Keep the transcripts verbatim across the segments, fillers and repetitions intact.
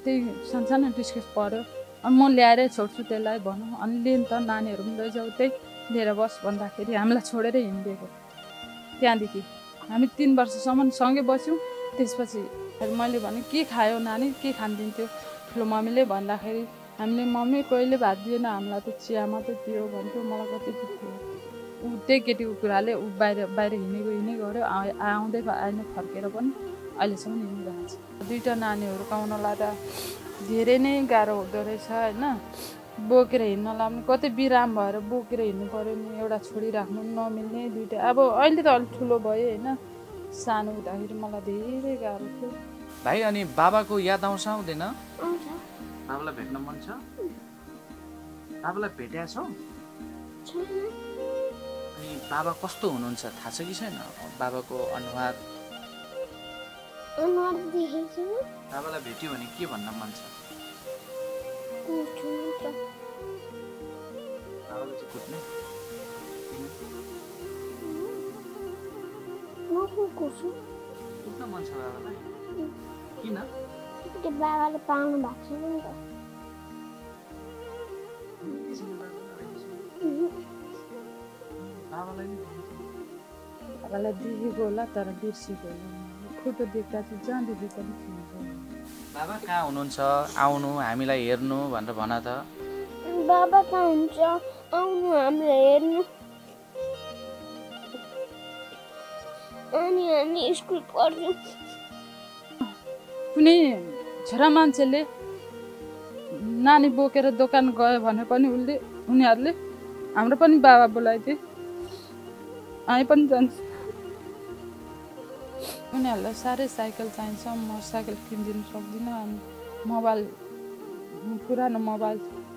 त्यही सानसानो डिस्कस पऱ्यो अनि म ल्याएरै छोड्छु त्यसलाई भनौँ अनि लिन त नानीहरू पनि लैजाऊ त्यही लिएर बस भन्दाखेरि हामीलाई छोडेर हिँडिदिएको त्यहाँदेखि हामी तिन वर्षसम्म सँगै बस्यौँ त्यसपछि मैले भने के खायो नानी के खानिदिन्थ्यो ठुलो मम्मीले भन्दाखेरि हामीले मम्मी कहिले भात दिएन हामीलाई त चिया मात्रै दियो भन्थ्यो मलाई कति दुख्थ्यो ऊ त्यही केटीको कुराले ऊ बाहिर बाहिर हिँडेको हिँडै गऱ्यो आउँदै आएन फर्केर पनि अहिलेसम्म हिँडिरहेको छ दुईवटा नानीहरू काउनलाई त धेरै नै गाह्रो हुँदो रहेछ होइन बोकेर हिँड्न लाग्नु कतै बिराम भएर बोकेर हिँड्नु पऱ्यो नि एउटा छोडिराख्नु नमिल्ने दुइटा अब अहिले त अलिक ठुलो भयो होइन सानो हुँदाखेरि मलाई धेरै गाह्रो थियो भाइ अनि बाबाको याद आउँछ आउँदैन बाबालाई भेट्न मन छ बाबालाई भेटेका छौ अनि बाबा कस्तो हुनुहुन्छ थाहा छ कि छैन बाबाको अनुहार अनुहार देखेछु बाबालाई भेट्यो भने के भन्न मन छ बाबाले चाहिँ कुट्ने कुट्न मन छ बाबालाई किन त्यो बाबाले पाउनु भएको छैन नि त बाबालाई बाबालाई देखेको होला तर बिर्सेको होला फोटो देख्दा चाहिँ जहाँ देखेको पनि थिएन बाबा कहाँ हुनुहुन्छ आउनु हामीलाई हेर्नु भनेर भन त बाबा कहाँ हुन्छ आउनु हामीलाई हेर्नु अनि हामी स्कुल पढ्छौँ कुनै छोरा मान्छेले नानी बोकेर दोकान गयो भने पनि उसले उनीहरूले हाम्रो पनि बाबा बोलाइदिए हामी पनि जान्छ उनीहरूलाई साह्रै साइकल चाहिन्छ म साइकल किनिदिनु सक्दिनँ अनि मोबाइल पुरानो मोबाइल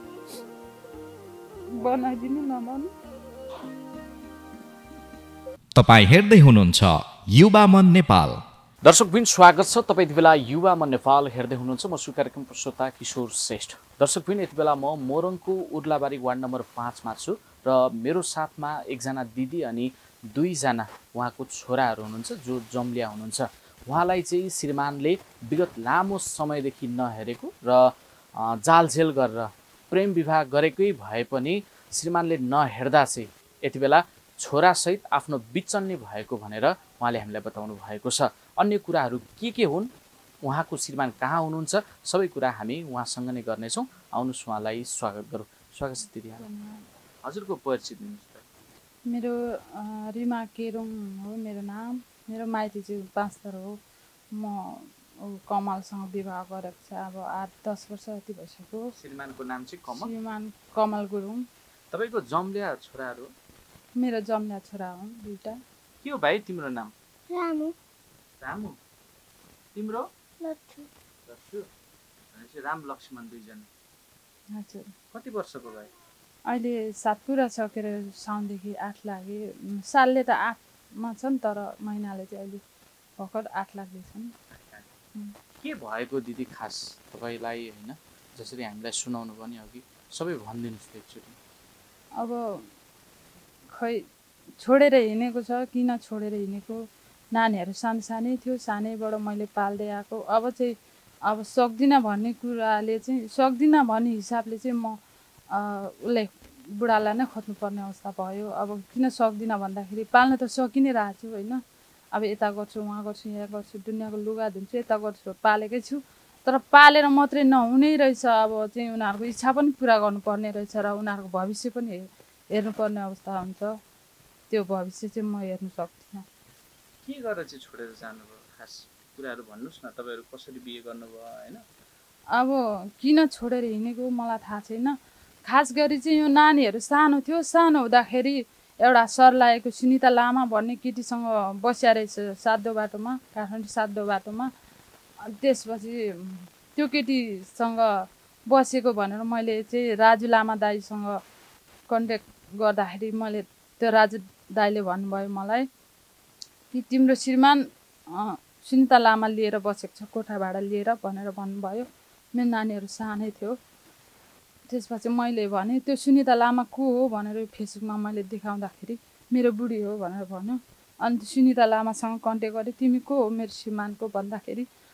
बनाइदिनु न भन्नु तपाईँ हेर्दै हुनुहुन्छ युवा मन नेपाल दर्शकबिन स्वागत छ तपाईँ यति बेला युवा मन नेपाल हेर्दै हुनुहुन्छ म छु कार्यक्रम प्रस्तोता किशोर श्रेष्ठ दर्शकबिन यति बेला म मोरङको उर्लाबारी वार्ड नम्बर पाँचमा छु र मेरो साथमा एकजना दिदी अनि दुईजना उहाँको छोराहरू हुनुहुन्छ जो जम्लिया हुनुहुन्छ उहाँलाई चाहिँ श्रीमानले विगत लामो समयदेखि नहेरेको र जालझेल गरेर प्रेम विवाह गरेकै भए पनि श्रीमानले नहेर्दा चाहिँ यति बेला छोरासहित आफ्नो बिचन्ने भएको भनेर उहाँले हामीलाई बताउनु भएको छ अन्य कुराहरू के के हुन् उहाँको श्रीमान कहाँ हुनुहुन्छ सबै कुरा हामी उहाँसँग नै गर्नेछौँ आउनुहोस् उहाँलाई स्वागत गरौँ स्वागत छ दिदी हजुरको परिचय दिनुहोस् मेरो रिमा केरुङ हो मेरो नाम मेरो माइती चाहिँ पाँचथर हो म कमलसँग विवाह गरेको छ अब आठ दस वर्ष जति भइसक्यो श्रीमानको नाम चाहिँ कमल श्रीमान कमल गुरुङ तपाईँको जम्लिया छोराहरू मेरो जम्लिया छोरा हुन् दुईवटा के हो भाइ तिम्रो नाम रामु रामु तिम्रो लट्ठु लट्ठु भनेपछि राम लक्ष्मण दुईजना हजुर कति वर्षको भाइ अहिले सात पुरा सकेर साउनदेखि आठ लागे सालले त आठमा छ नि तर महिनाले चाहिँ अहिले भर्खर आठ लाग्दैछन् के भएको दिदी खास तपाईँलाई होइन जसरी हामीलाई सुनाउनु पनि अघि सबै भनिदिनुहोस् त एकचोटि अब खै छोडेर हिँडेको छ किन छोडेर हिँडेको नानीहरू सानो सानै थियो सानैबाट मैले पाल्दै आएको अब चाहिँ अब सक्दिनँ भन्ने कुराले चाहिँ सक्दिनँ भन्ने हिसाबले चाहिँ म उसलाई बुढालाई नै खोज्नुपर्ने अवस्था भयो अब किन सक्दिनँ भन्दाखेरि पाल्न त सकि नै रहेको छु होइन अब यता गर्छु उहाँ गर्छु यहाँ गर्छु दुनियाँको लुगा धुन्छु यता गर्छु पालेकै छु तर पालेर मात्रै नहुने रहेछ अब चाहिँ उनीहरूको इच्छा पनि पुरा गर्नुपर्ने रहेछ र उनीहरूको भविष्य पनि हेर्नुपर्ने अवस्था हुन्छ त्यो भविष्य चाहिँ म हेर्नु सक्दिनँ के गरेर चाहिँ छोडेर जानुभयो खास कुराहरू भन्नुहोस् न तपाईँहरू कसरी बिहे गर्नुभयो होइन अब किन छोडेर हिँडेको मलाई थाहा छैन खास गरी चाहिँ यो नानीहरू सानो थियो सानो हुँदाखेरि एउटा सर लागेको सुनिता लामा भन्ने केटीसँग बसिया रहेछ सातो बाटोमा काठमाडौँ सातो बाटोमा त्यसपछि त्यो केटीसँग बसेको भनेर मैले चाहिँ राजु लामा दाईसँग कन्ट्याक्ट गर्दाखेरि मैले त्यो राजु दाईले भन्नुभयो मलाई कि तिम्रो श्रीमान सुनिता लामा लिएर बसेको छ कोठा भाडा लिएर भनेर भन्नुभयो मेरो नानीहरू सानै थियो त्यसपछि मैले भने त्यो सुनिता लामा को हो भनेर फेसबुकमा मैले देखाउँदाखेरि मेरो बुढी हो भनेर भन्यो अनि सुनिता लामासँग कन्ट्याक्ट गरेँ तिमी को हो मेरो श्रीमानको भन्दाखेरि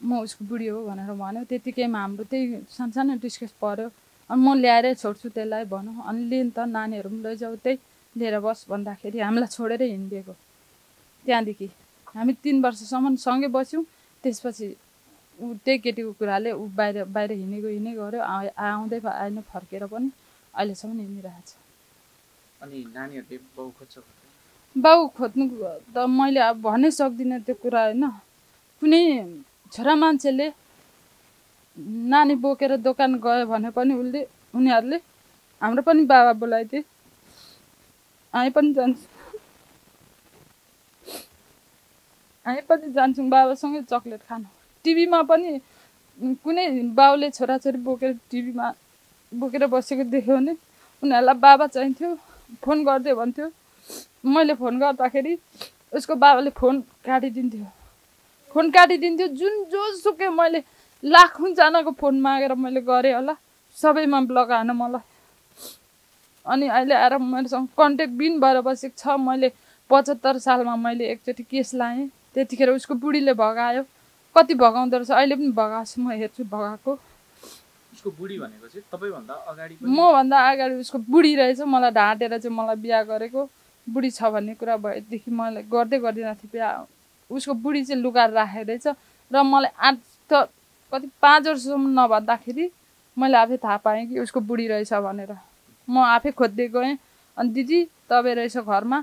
म उसको बुढी हो भनेर भन्यो। त्यतिकैमा हाम्रो त्यही सानसानो डिस्कस पऱ्यो। अनि म ल्याएरै छोड्छु त्यसलाई भनौँ। अनि लिन त नानीहरू पनि लैजाऊ त्यही लिएर बस भन्दाखेरि हामीलाई छोडेरै हिँडिदिएको। त्यहाँदेखि हामी तिन वर्षसम्म सँगै बस्यौँ। त्यसपछि ऊ त्यही केटीको कुराले ऊ बाहिर बाहिर हिँडेको हिँडे गऱ्यो। आउँदै आएन फर्केर पनि अहिलेसम्म हिँडिरहेछ। अनि नानीहरूले बाउ खोज्छ बाउ खोज्नु त मैले अब भन्नै सक्दिनँ त्यो कुरा होइन। कुनै छोरा मान्छेले नानी बोकेर दोकान गयो भने पनि उसले उनीहरूले हाम्रो पनि बाबा बोलाइदिए। हामी पनि जान्छौँ हामी पनि जान्छौँ बाबासँगै चक्लेट खानु। टिभीमा पनि कुनै बाउले छोराछोरी बोकेर टिभीमा बोकेर बसेको देख्यो भने उनीहरूलाई बाबा चाहिन्थ्यो, फोन गरिदियो भन्थ्यो। मैले फोन गर्दाखेरि उसको बाबाले फोन काटिदिन्थ्यो फोन काटिदिन्थ्यो जुन जोसुकै मैले लाखौँजनाको फोन मागेर मैले गरेँ होला, सबैमा लगाएन मलाई। अनि अहिले आएर मसँग कन्ट्याक्ट बिन भएर बसेको छ। मैले पचहत्तर सालमा मैले एकचोटि केस लाएँ। त्यतिखेर उसको बुढीले भगायो। कति भगाउँदो रहेछ, अहिले पनि भगाएको म हेर्छु भगाएको। उसको बुढी भनेको चाहिँ तपाईँभन्दा अगाडि मभन्दा अगाडि उसको बुढी रहेछ। मलाई ढाँटेर चाहिँ मलाई बिहा गरेको। बुढी छ भन्ने कुरा भएदेखि मैले गर्दै गर्दिनँ थिएँ बिहा। उसको बुढी चाहिँ लुगाएर राखेको रहेछ र मलाई आठ त कति पाँच वर्षसम्म नभन्दाखेरि मैले आफै थाहा पाएँ कि उसको बुढी रहेछ भनेर। म आफै खोज्दै गएँ। अनि दिदी तपाईँ रहेछ घरमा,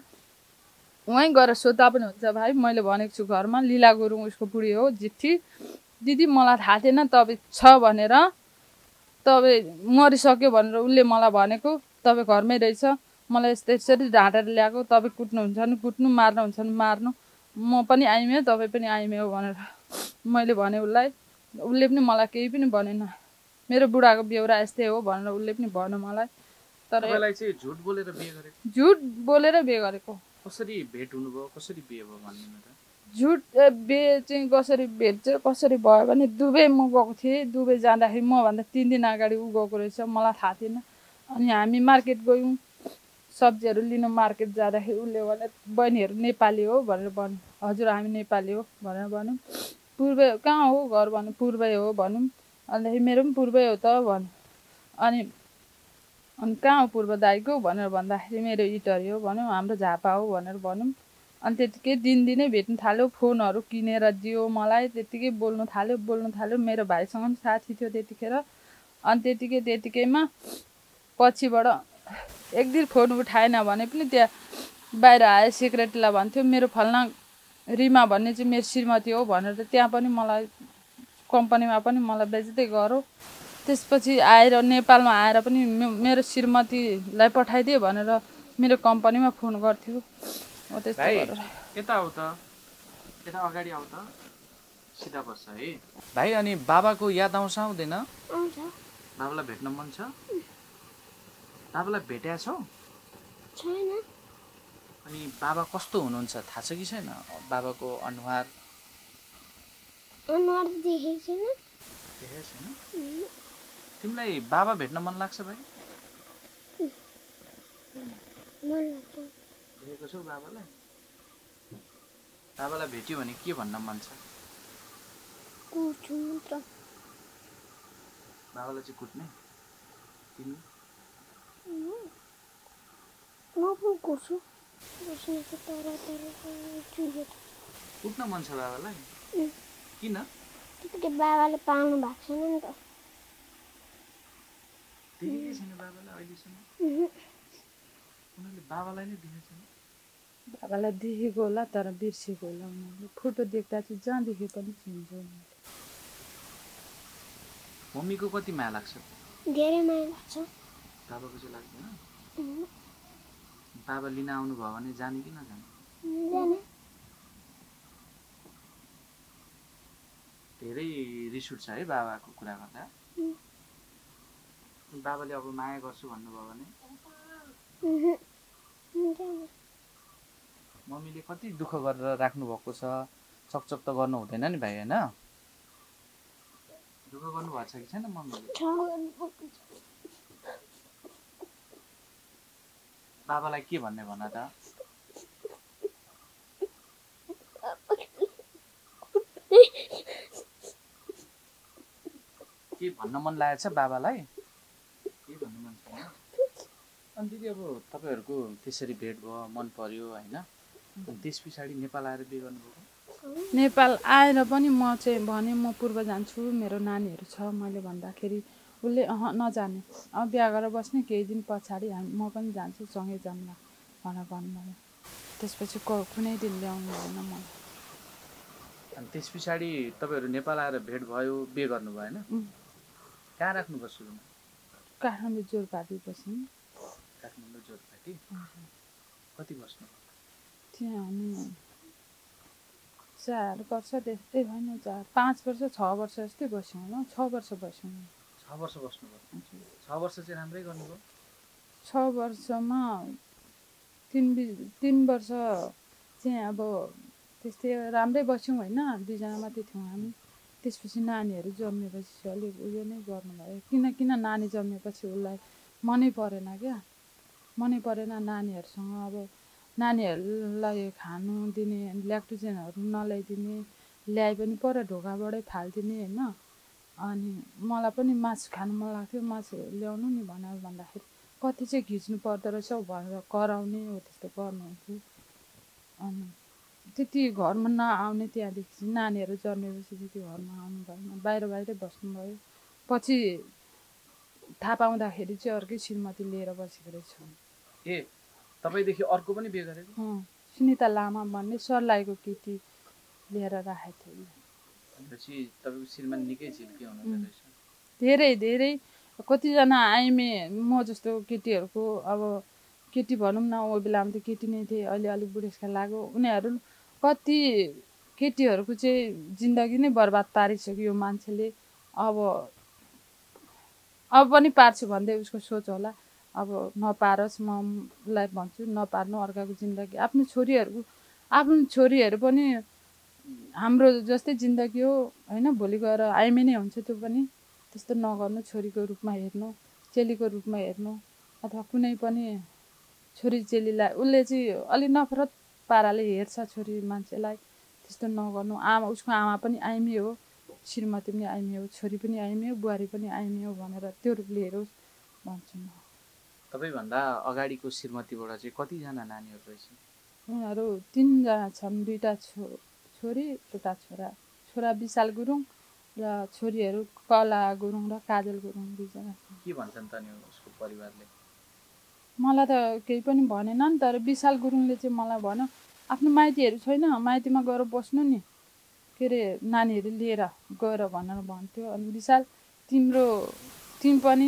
उहीँ गएर सोद्धा पनि हुन्छ भाइ। मैले भनेको छु घरमा, लीला गुरुङ उसको बुढी हो जिठी। दिदी मलाई थाहा थिएन तपाईँ छ भनेर, तपाईँ मरिसक्यो भनेर उसले मलाई भनेको। तपाईँ घरमै रहेछ, मलाई यस्तै यसरी ढाँटेर ल्याएको। तपाईँ कुट्नुहुन्छ भने कुट्नु, मार्नुहुन्छ भने मार्नु, म पनि आइमे तपाईँ पनि आइमे हो भनेर मैले भने उसलाई। उसले पनि मलाई केही पनि भनेन। मेरो बुढाको बेहोरा यस्तै हो भनेर उसले पनि भन्यो मलाई। तर तपाईँलाई चाहिँ झुट बोलेर बिहे गरेको? झुट बोलेर बिहे गरेको। कसरी भेट हुनुभयो, कसरी बिहे भयो भन्नु त? झुट बिहे चाहिँ कसरी भेट चाहिँ कसरी भयो भने दुबई म गएको थिएँ। दुबई जाँदाखेरि मभन्दा तिन दिन अगाडि ऊ गएको रहेछ, मलाई थाहा थिएन। अनि हामी मार्केट गयौँ सब्जीहरू लिनु। मार्केट जाँदाखेरि उसले भने बहिनीहरू नेपाली हो भनेर भन्यो। हजुर हामी नेपाली हो भनेर भन्यौँ। पूर्वै कहाँ हो घर भन्यो, पूर्वै हो भनौँ। अन्तखेरि मेरो पनि पूर्वै हो त भन्यो। अनि अनि कहाँ हो पूर्व दाइको भनेर भन्दाखेरि मेरो इटरी हो भन्यो। हाम्रो झापा हो भनेर भनौँ। अनि त्यतिकै दिनदिनै भेट्नु थाल्यो। फोनहरू किनेर दियो मलाई। त्यतिकै बोल्नु थाल्यो बोल्नु थाल्यो मेरो भाइसँग पनि साथी थियो त्यतिखेर। अनि त्यतिकै त्यतिकैमा पछिबाट एक दिन फोन उठाएन भने पनि त्यहाँ बाहिर आयो सेक्रेटरीलाई भन्थ्यो मेरो फल्ना रिमा भन्ने चाहिँ मेरो श्रीमती हो भनेर। त्यहाँ पनि मलाई कम्पनीमा पनि मलाई बेइज्जतै गऱ्यो। त्यसपछि आएर नेपालमा आएर पनि मेरो श्रीमतीलाई पठाइदिए भनेर मेरो कम्पनीमा फोन गर्थ्यो। हो त्यस्तो गरेर। यता आऊ त, यता अगाडि आऊ त, सिधा बस्छ है भाइ। अनि बाबाको याद आउँछ आउँदैन? आउँछ। बाबालाई भेट्न मन छ? बाबालाई भेटेका छौ? छैन। अनि बाबा कस्तो हुनुहुन्छ थाहा छ कि छैन? बाबाको अनुहार अनुहार देखेको छैन। देखेको छैन? तिमीलाई बाबा भेट्न मन लाग्छ भाइ? मन लाग्छ। देखेको छौ बाबालाई? बाबालाई भेट्यो भने के भन्न मन छ? कुट्छु मात्र। बाबालाई चाहिँ कुट्ने? तिमी? म पनि कुट्छु। कुट्न मन छ बाबालाई? किन? त्यतिकै बाबाले पाल्नु भएको छैन नि त। देखेकै छैन बाबालाई अहिलेसम्म? उनीहरूले बाबालाई नै देखेको छैन? बाबालाई देखेको होला तर बिर्सेको होला उनीहरूले। फोटो देख्दा चाहिँ जहाँ देखे पनि चिन्छ। मम्मीको कति माया लाग्छ? धेरै माया लाग्छ। बाबाको चाहिँ लाग्दैन? बाबा लिन आउनु भयो भने जाने कि नजाने? जाने। धेरै रिस उठ्छ है बाबाको कुरा गर्दा? बाबाले अब माया गर्छु भन्नुभयो भने? मम्मीले कति दुःख गरेर राख्नु भएको छ। चकचक त गर्नु हुँदैन नि भाइ होइन? दुःख गर्नु भएको छ कि छैन मम्मीले? बाबालाई के भन्ने भन त? के भन्न मन लागेको छ बाबालाई के भन्न मन छैन अनि दिदी अब तपाईँहरूको त्यसरी भेट भयो मन पर्यो होइन त्यस पछाडि नेपाल आएर बिहे गर्नुभयो नेपाल आएर पनि म चाहिँ भने म पूर्व जान्छु मेरो नानीहरू छ मैले भन्दाखेरि उसले अह नजाने अब बिहा गरेर बस्ने केही दिन पछाडि हामी म पनि जान्छु सँगै जाउँला भनेर भन्नुभयो त्यसपछि कुनै दिन ल्याउनु भएन मलाई अनि त्यस पछाडि तपाईँहरू नेपाल आएर भेट भयो बिहे गर्नुभयो होइन कहाँ राख्नुभयो सुरुमा काठमाडौँ जोरपाटी बस्यौँ काठमाडौँ जोरपाटी कति बस्नु त्यहाँ हामी चार वर्ष त्यस्तै भएन चार पाँच वर्ष छ वर्ष जस्तै बस्यौँ होला छ वर्ष बस्यौँ छ वर्ष बस्नुभयो छ वर्ष चाहिँ राम्रै गर्नुभयो छ वर्षमा तिन तिन वर्ष चाहिँ अब त्यस्तै राम्रै बस्यौँ होइन दुईजना मात्रै थियौँ हामी त्यसपछि नानीहरू जन्मेपछि अलिक उयो नै गर्नुभयो किन किन नानी जन्मेपछि उसलाई मनै परेन क्या मनै परेन नानीहरूसँग अब नानीहरूलाई खानु दिने ल्याक्टोजेनहरू नल्याइदिने ल्याए पनि पर ढोकाबाटै फालिदिने होइन अनि मलाई पनि मासु खानु मन लाग्थ्यो मासु ल्याउनु नि भनेर भन्दाखेरि कति चाहिँ खिच्नु पर्दो रहेछ भनेर कराउने हो त्यस्तो गर्नुहुन्थ्यो अनि त्यति घरमा नआउने त्यहाँदेखि चाहिँ नानीहरू जन्मेपछि त्यति घरमा आउनु भएन बाहिर बाहिरै बस्नुभयो पछि थाहा पाउँदाखेरि चाहिँ अर्कै श्रीमती लिएर बसेको रहेछ ए तपाईँदेखि अर्को पनि बिहे गरेको सुनिता लामा भन्ने सर्लाहीको केटी लिएर राखेको थियो भनेपछि तपाईँको श्रीमान निकै झिल्के हुनुहुँदो रहेछ धेरै धेरै कतिजना आइमे म जस्तो केटीहरूको अब केटी भनौँ न ओ बेलामा त केटी नै थिए अहिले अलिक बुढेसका लाग्यो उनीहरू कति केटीहरूको चाहिँ जिन्दगी नै बर्बाद पारिसक्यो यो मान्छेले अब अब पनि पार्छु भन्दै उसको सोच होला अब नपारोस् मलाई भन्छु नपार्नु अर्काको जिन्दगी आफ्नो छोरीहरूको आफ्नो छोरीहरू पनि हाम्रो जस्तै जिन्दगी हो होइन भोलि गएर आइमे नै हुन्छ त्यो पनि त्यस्तो नगर्नु छोरीको रूपमा हेर्नु चेलीको रूपमा हेर्नु अथवा कुनै पनि छोरी चेलीलाई उसले चाहिँ अलिक नफरत पाराले हेर्छ छोरी मान्छेलाई त्यस्तो नगर्नु आमा उसको आमा पनि आइमी हो श्रीमती पनि आइमी हो छोरी पनि आइमी हो बुहारी पनि आइमी हो भनेर त्यो रूपले हेरोस् भन्छु म तपाईँभन्दा अगाडिको श्रीमतीबाट चाहिँ कतिजना नानीहरू रहेछ उनीहरू तिनजना छन् दुईवटा छो छोरी एउटा छोरा छोरा विशाल गुरुङ र छोरीहरू कला गुरुङ र काजल गुरुङ दुईजना के भन्छन् त नि उसको परिवारले मलाई त केही पनि भनेन नि तर विशाल गुरुङले चाहिँ मलाई भन्यो आफ्नो माइतीहरू छैन माइतीमा गएर बस्नु नि के अरे नानीहरू लिएर गएर भनेर भन्थ्यो अनि विशाल तिम्रो तिमी पनि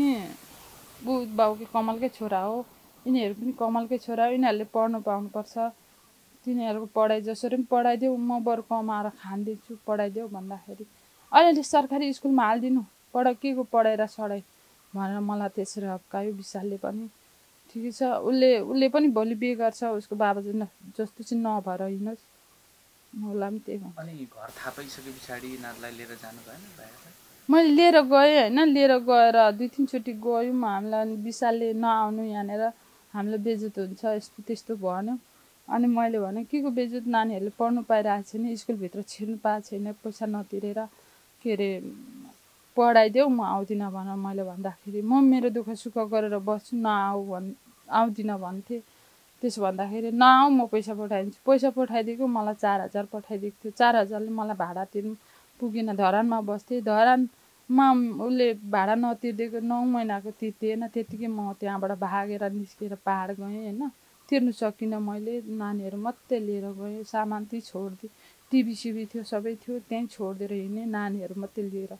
ऊ बाउकै कमलकै छोरा हो यिनीहरू पनि कमलकै छोरा हो यिनीहरूले पढ्नु पाउनुपर्छ तिनीहरूको पढाइ जसरी पनि पढाइदेऊ म बरु कमाएर खानिदिन्छु पढाइदेऊ भन्दाखेरि अहिले सरकारी स्कुलमा हालिदिनु पढ के को पढाइ र सढाइ भनेर मलाई त्यसरी हप्कायो विशालले पनि ठिकै छ उसले उसले पनि भोलि बिहे गर्छ उसको बाबा जस्तो चाहिँ नभएर हिँडोस् मलाई पनि त्यही भन्छु अनि घर थाहा पाइसके पछाडि नानीलाई लिएर जानु भएन बाहिर मैले लिएर गएँ होइन लिएर गएर दुई तिनचोटि गयौँ हामीलाई विशालले नआउनु यहाँनिर हामीलाई बेइज्जत हुन्छ यस्तो त्यस्तो भन्यो अनि मैले भने के को बेइज्जत नानीहरूले पढ्नु पाइरहेको छैन स्कुलभित्र छिर्नु पाएको छैन पैसा नतिरेर के अरे पढाइदेऊ म आउँदिनँ भनेर मैले भन्दाखेरि म मेरो दुःख सुख गरेर बस्छु नआऊ भन् आउँदिनँ भन्थेँ त्यसो भन्दाखेरि नआऊ म पैसा पठाइदिन्छु पैसा पठाइदिएको मलाई चार हजार पठाइदिएको थियो चार हजारले मलाई भाडा तिर्नु पुगेन धरानमा बस्थेँ धरानमा उसले भाडा नतिरिदिएको नौ महिनाको तिर्दिएन त्यतिकै म त्यहाँबाट भागेर निस्केर पाहाड गएँ होइन तिर्नु सकिनँ मैले नानीहरू मात्रै लिएर गएँ सामान त्यहीँ छोडिदिएँ टिभी सिभी थियो सबै थियो त्यहीँ छोडिदिएर हिँडेँ नानीहरू मात्रै लिएर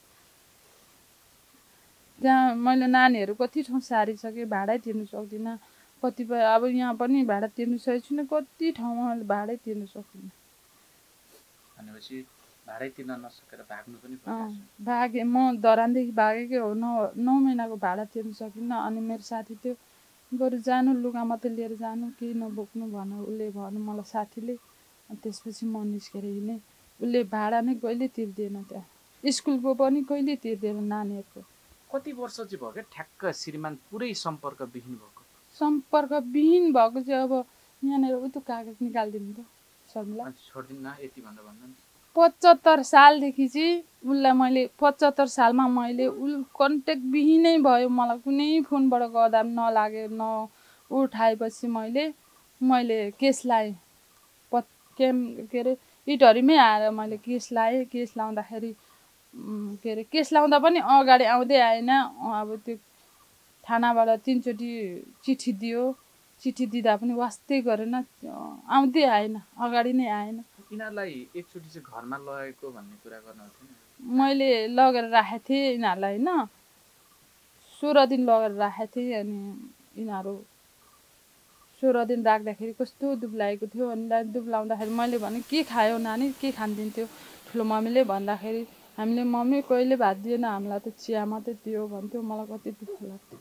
त्यहाँ मैले नानीहरू कति ठाउँ सारिसकेँ भाडै तिर्नु सक्दिनँ कतिपय अब यहाँ पनि भाडा तिर्नु सकेको छुइनँ कति ठाउँमा मैले भाडै तिर्नु सक्दिनँ भनेपछि भाडै तिर्न नसकेर भाग्नु पनि पर्छ भागेँ म धरानदेखि भागेकै हो नौ नौ महिनाको भाडा तिर्नु सकिनँ अनि मेरो साथी त्यो बरु जानु लुगा मात्रै लिएर जानु केही नबोक्नु भन्नु उसले भन्नु मलाई साथीले अनि त्यसपछि म निस्केर हिँडेँ उसले भाडा नै कहिले तिर्दिएन त्यहाँ स्कुलको पनि कहिले तिर्दिएन नानीहरूको कति वर्ष चाहिँ भयो क्या ठ्याक्क श्रीमान पुरै सम्पर्कविहीन भएको सम्पर्कविहीन भएको चाहिँ अब यहाँनिर उ त्यो कागज निकालिदिनु त शर्मिला छोडिदिनु न यति भनेर भन्नु नि पचहत्तर सालदेखि चाहिँ उसलाई मैले पचहत्तर सालमा मैले उल कन्ट्याक्ट बिहिनै भयो मलाई कुनै फोनबाट गर्दा पनि नलागे न उठाएपछि मैले मैले केस लाएँ प केम के अरे इटहरीमै आएर मैले केस लाएँ केस लाउँदाखेरि के अरे केस लाउँदा पनि अगाडि आउँदै आएन अब त्यो थानाबाट तिनचोटि चिठी दियो चिठी दिँदा पनि वास्तै गरेन आउँदै आएन अगाडि नै आएन यिनीहरूलाई एकचोटि चाहिँ घरमा लगेको भन्ने कुरा गर्नु थियो मैले लगेर राखेको थिएँ यिनीहरूलाई होइन सोह्र दिन लगेर राखेको थिएँ अनि यिनीहरू सोह्र दिन राख्दाखेरि कस्तो दुब्लाएको थियो अनि दुब्लाउँदाखेरि मैले भने के खायो नानी के खानिदिन्थ्यो ठुलो मम्मीले भन्दाखेरि हामीले मम्मी कहिले भात दिएन हामीलाई त चिया मात्रै दियो भन्थ्यो मलाई कति दुःख लाग्थ्यो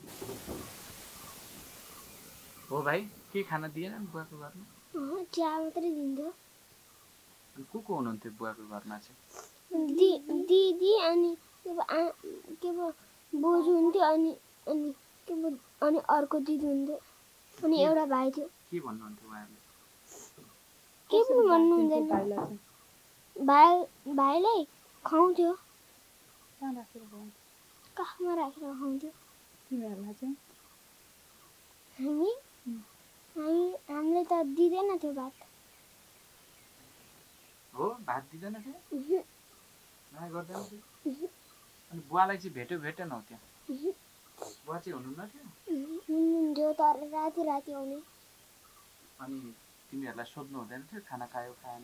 हो भाइ के खाना दिएन बुवाको घरमा चिया मात्रै दिन्थ्यो अनि को को हुनुहुन्थ्यो बुवाको घरमा चाहिँ दिदी अनि के पो बोजू हुन्थ्यो अनि अनि के पो अनि अर्को दिदी हुन्थ्यो अनि एउटा भाइ थियो के भन्नुहुन्थ्यो उहाँहरूले के पनि भन्नु हुँदैन भाइ भाइलाई खुवाउँथ्यो कहाँ राखेर खुवाउँथ्यो काखमा राखेर खुवाउँथ्यो तिमीहरूलाई चाहिँ हामी हामी हामीले त दिँदैन थियो भात हो भात दिँदैन थियो माया गर्दैन थियो अनि बुवालाई चाहिँ भेट्यो भेटेन हो त्यहाँ बुवा चाहिँ हुनुहुन्न थियो हुनुहुन्थ्यो तर राति राति आउने अनि तिमीहरूलाई सोध्नु हुँदैन थियो खाना खायो खाएन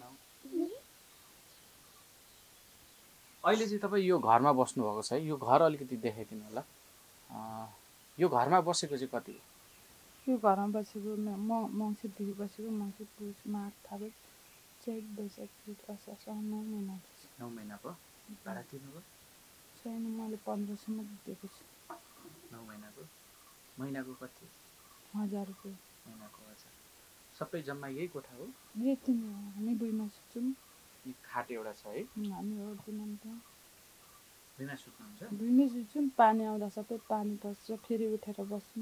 अहिले चाहिँ तपाईँ यो घरमा बस्नुभएको छ है यो घर अलिकति देखाइदिनु होला यो घरमा बसेको चाहिँ कति हो यो घरमा बसेको म मङ्सिरदेखि बसेको मङ्सिर पुस माघ फागुन चैत वैशाख जेठ असार साउन नौ महिना नौ महिना भयो भाडा तिर्नुभयो छैन मैले पन्ध्रसम्म दिएको छु नौ महिनाको महिनाको कति हजार रुपियाँ महिनाको हजार सबै जम्मा यही कोठा हो यति नै हो हामी दुईमा सुत्छौँ खाट एउटा छ है हामी ओर्दैनौँ त्यहाँ दुईमा सुत्नुहुन्छ दुईमै सुत्छौँ पानी आउँदा सबै पानी पस्छ फेरि उठेर बस्छौँ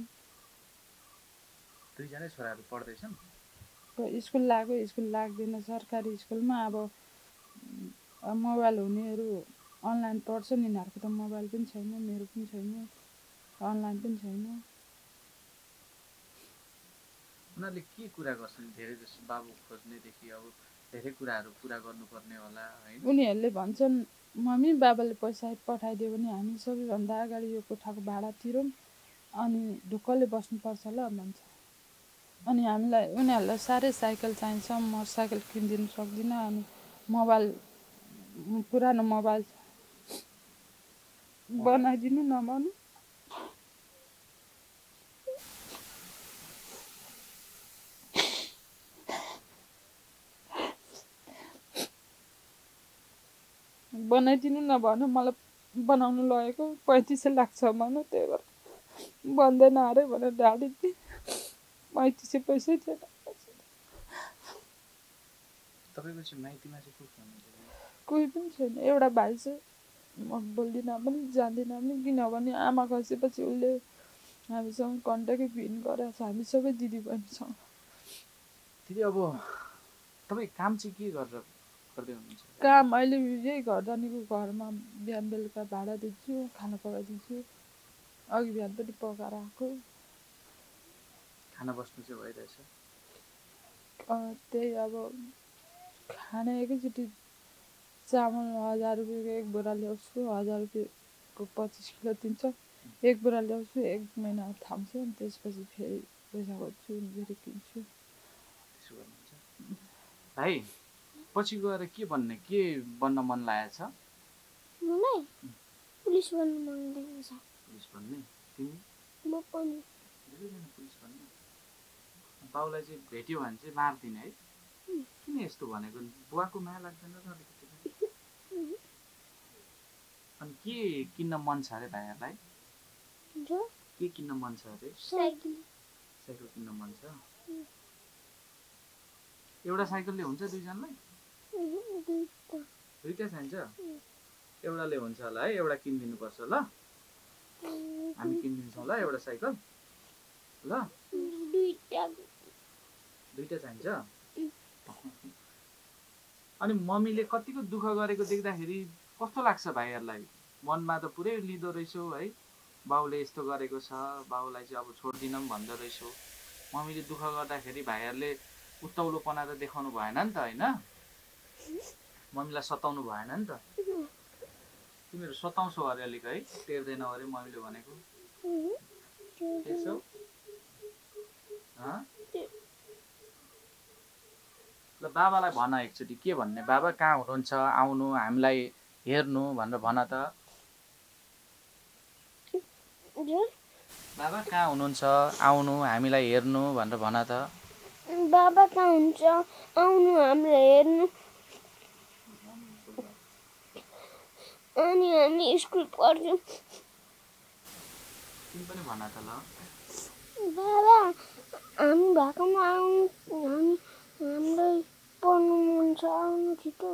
दुईजनै छोराहरू पढ्दैछन् स्कुल लाग्यो स्कुल लाग्दैन सरकारी स्कुलमा अब मोबाइल हुनेहरू अनलाइन पढ्छन् यिनीहरूको त मोबाइल पनि छैन मेरो पनि छैन अनलाइन पनि छैन उनीहरूले के कुरा गर्छन् धेरै जस्तो बाबु खोज्नेदेखि अब धेरै कुराहरू पुरा गर्नुपर्ने होला होइन उनीहरूले भन्छन् मम्मी बाबाले पैसा पठाइदियो भने हामी सबैभन्दा अगाडि यो कोठाको भाडा तिरौँ अनि ढुक्कले बस्नुपर्छ ल भन्छ अनि हामीलाई उनीहरूलाई साह्रै साइकल चाहिन्छ म साइकल किनिदिनु सक्दिनँ अनि मोबाइल पुरानो मोबाइल बनाइदिनु न भन्नु बनाइदिनु न भन्नु मलाई बनाउनु लगेको पैँतिस सय लाग्छ भन्नु त्यही भएर बन्दैन अरे भनेर ढाडिदिएँ पैँतिस सय पैसै थिएन तपाईँको चाहिँ माइतीमा चाहिँ को हुनुहुन्छ कोही पनि छैन एउटा भाइ चाहिँ म बोल्दिनँ पनि जान्दिनँ पनि किनभने आमा खसेपछि उसले हामीसँग कन्ट्याक्टै भिन गरेको छ हामी सबै दिदी बहिनीसँग दिदी अब तपाईँ काम चाहिँ के गरेर गर्दै हुनुहुन्छ काम अहिले यही घरधनीको घरमा बिहान बेलुका भाडा दिन्छु खाना पकाइदिन्छु अघि बिहान पनि पकाएर आएको खाना बस्नु चाहिँ भइरहेछ त्यही अब खाना एकैचोटि चामल हजार रुपियाँको एक बोरा ल्याउँछु हजार रुपियाँको पच्चिस किलो दिन्छ एक बोरा ल्याउँछु एक महिना थाम्छु अनि त्यसपछि फेरि पैसा खोज्छु फेरि किन्छु त्यसो गर्नुहुन्छ भाइ पछि गएर के भन्ने के बन्न मन लागेको छ मलाई पुलिस बन्न मन लागेको छ पुलिस बन्ने तिमी म पनि पुलिस बन्ने बाउलाई चाहिँ भेट्यो भने चाहिँ मार्दिने है किन यस्तो भनेको बुवाको माया लाग्दैन र अलिकति अनि के किन्न मन छ अरे भाइहरूलाई के किन्न मन छ अरे साइकल साइकल किन्न मन छ एउटा साइकलले हुन्छ दुईजनालाई दुईटा चाहिन्छ एउटाले हुन्छ होला है एउटा किनिदिनु पर्छ ल हामी किनिदिन्छौँ ल एउटा साइकल ल दुईटा दुईटा चाहिन्छ अनि मम्मीले कतिको दुःख गरेको देख्दाखेरि कस्तो लाग्छ भाइहरूलाई? मनमा त पुरै लिँदो रहेछौ है, बाउले यस्तो गरेको छ, बाउलाई चाहिँ अब छोड्दिनँ भन्दो रहेछौ। मम्मीले दुःख गर्दाखेरि भाइहरूले उत्ताउलोपना त देखाउनु भएन नि त होइन? मम्मीलाई सताउनु भएन नि त? तिमीहरू सताउँछौ अरे अलिक है, टेर्दैनौ अरे मम्मीले भनेको? त्यसो ल बाबालाई भन एकचोटि, के भन्ने? बाबा कहाँ हुनुहुन्छ, आउनु हामीलाई हेर्नु भनेर भन त। बाबा कहाँ हुनुहुन्छ, आउनु हामीलाई हेर्नु भनेर भन त। बाबा कहाँ हुन्छ, आउनु हामीलाई हेर्नु। अनि हामी स्कुल पढ्छौँ। तिमी पनि भन त ल। बाबा हामी भएकोमा आउनु, हामी हामीलाई पढ्नु मन छ, आउनु छिटो।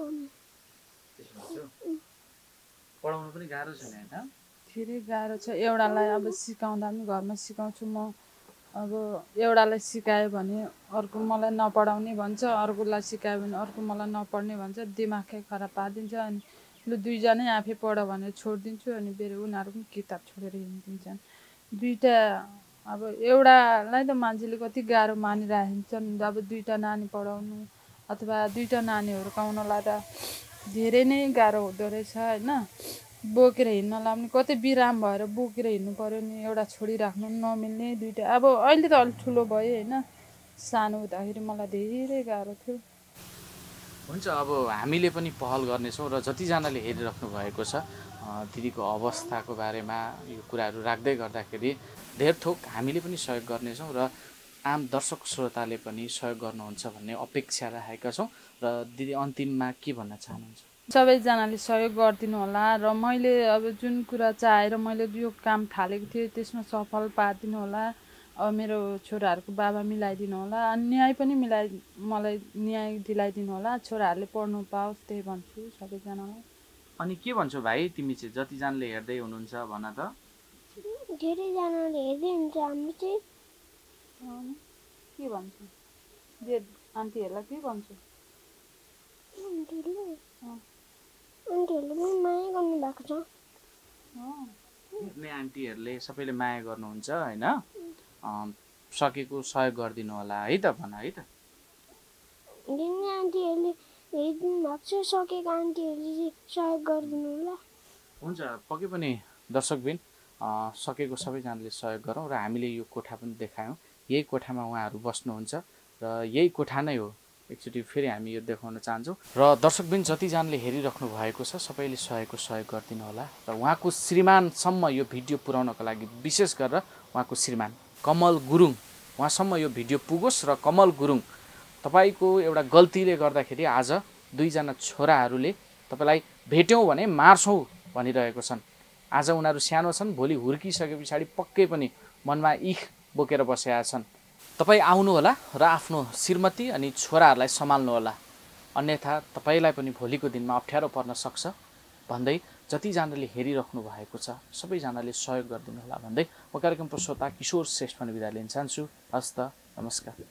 पढाउनु पनि गाह्रो छ नि होइन? फेरि गाह्रो छ। एउटालाई अब सिकाउँदा पनि घरमा सिकाउँछु म, अब एउटालाई सिकायो भने अर्को मलाई नपढाउने भन्छ, अर्कोलाई सिकायो भने अर्को मलाई नपढ्ने भन्छ, दिमागै खराब पारिदिन्छ। अनि लु दुईजनै आफै पढ भनेर छोडिदिन्छु, अनि फेरि उनीहरू पनि किताब छोडेर हिँडिदिन्छन्। दुईवटा अब एउटालाई त मान्छेले कति गाह्रो मानिराखिन्छन्। अब दुईवटा नानी पढाउनु अथवा दुईवटा नानी हुर्काउनलाई त धेरै नै गाह्रो हुँदो रहेछ होइन? बोकेर हिँड्नलाई पनि कति बिराम भएर बोकेर हिँड्नु पऱ्यो नि, एउटा छोडिराख्नु नमिल्ने दुईवटा। अब अहिले त अलिक ठुलो भयो होइन, सानो हुँदाखेरि मलाई धेरै गाह्रो थियो। हुन्छ, अब हामीले पनि पहल गर्नेछौँ र जतिजनाले हेरिराख्नु भएको छ दिदीको अवस्थाको बारेमा यो कुराहरू राख्दै गर्दाखेरि धेर थोक हामीले पनि सहयोग गर्नेछौँ र आम दर्शक श्रोताले पनि सहयोग गर्नुहुन्छ भन्ने अपेक्षा राखेका छौँ। र दिदी अन्तिममा के भन्न चाहनुहुन्छ? सबैजनाले सहयोग गरिदिनु होला र मैले अब जुन कुरा चाहेर मैले यो काम थालेको थिएँ त्यसमा सफल पारिदिनु होला। अब मेरो छोराहरूको बाबा मिलाइदिनु होला, अनि न्याय पनि मिलाइ मलाई न्याय दिलाइदिनु होला, छोराहरूले पढ्नु पाओस्, त्यही भन्छु सबैजनालाई। अनि के भन्छौ भाइ, तिमी चाहिँ जतिजनाले हेर्दै हुनुहुन्छ भन त। धेरैजनाले हेर्दै हुन्छ, हामी चाहिँ के भन्छु, जे आन्टीहरूलाई के भन्छु, आन्टीहरूले आन्टीहरूले पनि माया गर्नु भएको छ। हेर्ने आन्टीहरूले सबैले माया गर्नुहुन्छ होइन? सकेको सहयोग गरिदिनु होला है त, भन है त। हेर्ने आन्टीहरूले हेरिदिनु भएको छ, सकेको आन्टीहरूले सहयोग गरिदिनु होला। हुन्छ, पक्कै पनि दर्शकबिन सकेको सबैजनाले सहयोग गरौँ र हामीले यो कोठा पनि देखायौँ। यही कोठामा उहाँहरू बस्नुहुन्छ र यही कोठा नै हो। एकचोटि फेरि हामी यो देखाउन चाहन्छौँ र दर्शकबिन जतिजनाले हेरिराख्नु भएको छ सबैले सकेको सहयोग गरिदिनु होला र उहाँको श्रीमानसम्म यो भिडियो पुर्याउनको लागि विशेष गरेर उहाँको श्रीमान कमल गुरुङ उहाँसम्म यो भिडियो पुगोस् र कमल गुरुङ तपाईँको एउटा गल्तीले गर्दाखेरि आज दुईजना छोराहरूले तपाईँलाई भेट्यौँ भने मार्छौँ भनिरहेको छन्। आज उनीहरू सानो छन्, भोलि हुर्किसके पछाडि पक्कै पनि मनमा इख बोकेर बसेका छन्। तपाईँ आउनुहोला र आफ्नो श्रीमती अनि छोराहरूलाई सम्हाल्नुहोला, अन्यथा तपाईँलाई पनि भोलिको दिनमा अप्ठ्यारो पर्न सक्छ भन्दै जतिजनाले हेरिराख्नु भएको छ सबैजनाले सहयोग गरिदिनु होला भन्दै म कार्यक्रम प्रस्तोता किशोर श्रेष्ठ पनि बिदा लिन चाहन्छु। हस्त, नमस्कार।